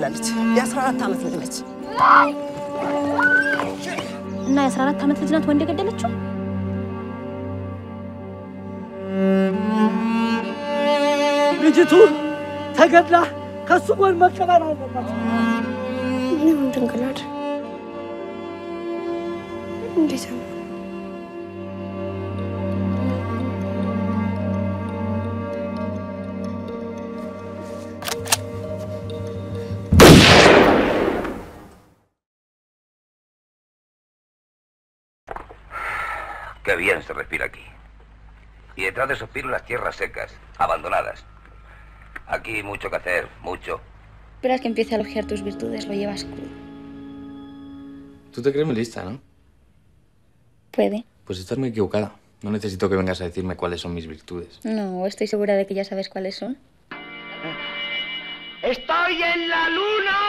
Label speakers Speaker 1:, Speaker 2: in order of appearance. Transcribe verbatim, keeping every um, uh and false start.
Speaker 1: ወለደች። የአስራ አራት ዓመት ልጅ ነች።
Speaker 2: እና የአስራ አራት ዓመት ልጅ ናት ወንድ የገደለችው?
Speaker 3: ልጅቱ ተገድላ ከሱ ጎን መቀበር አለባት።
Speaker 4: ምን እንድንገላድ እንዴት ነው?
Speaker 5: Qué bien se respira aquí. Y detrás de esos pinos las tierras secas, abandonadas. Aquí mucho que hacer, mucho.
Speaker 2: Esperas que empiece a elogiar tus virtudes, lo llevas crudo.
Speaker 6: Tú te crees muy lista, ¿no?
Speaker 2: Puede.
Speaker 6: Pues estás muy equivocada. No necesito que vengas a decirme cuáles son mis virtudes.
Speaker 2: No, estoy segura de que ya sabes cuáles son.
Speaker 3: ¡Estoy en la luna!